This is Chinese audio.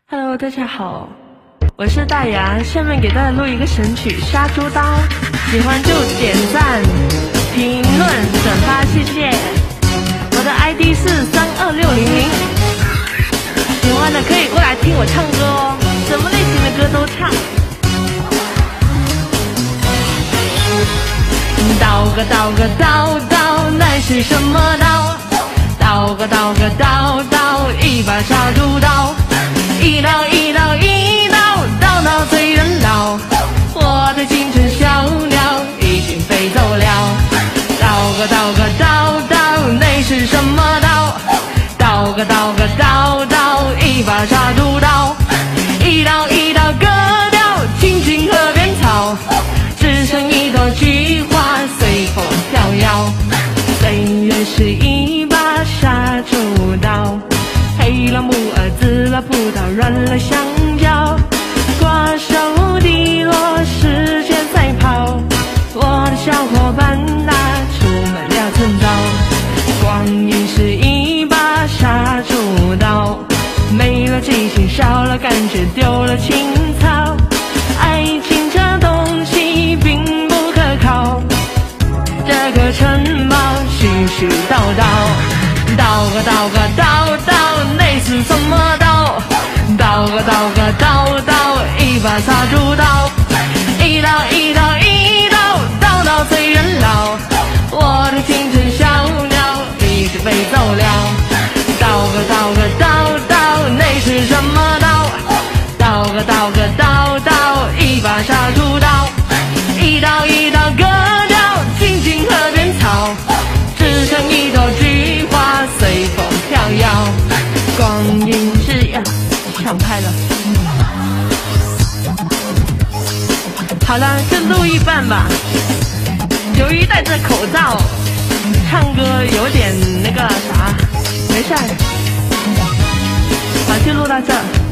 Hello， 大家好，我是大牙，下面给大家录一个神曲《杀猪刀》，喜欢就点赞、评论、转发，谢谢。我的 ID 是32600，喜欢的可以过来听我唱歌哦，什么类型的歌都唱。刀个刀个刀刀，乃是什么刀？刀个刀个刀刀，一把杀猪刀。一刀一刀一刀，刀刀催人老。我的青春小鸟已经飞走了。刀个刀个刀刀，那是什么刀？刀个刀个刀刀，一把杀猪刀。一刀一刀割掉青青河边草，只剩一朵菊花随风飘摇。岁月是一把杀猪刀，黑了木耳，紫了葡萄，软了香蕉，瓜熟蒂落，时间赛跑。我的小伙伴啊，出门了趁早。光阴是一把杀猪刀，没了激情，少了感觉，丢了情操。爱情这东西并不可靠，这个城堡絮絮叨叨。刀个刀个刀刀，那是什么刀？刀个刀个刀刀，一把杀猪刀。一刀一刀一刀，刀刀催人老。我的青春小鸟已经飞走了。刀个刀个刀刀，那是什么刀？刀个刀个刀刀，一把杀猪刀。一刀一刀割掉青青河边草，只剩一朵菊花随风飘摇。光阴是呀，抢拍了。好了，就录一半吧。由于戴着口罩，唱歌有点那个啥，没事儿。好，就录到这儿。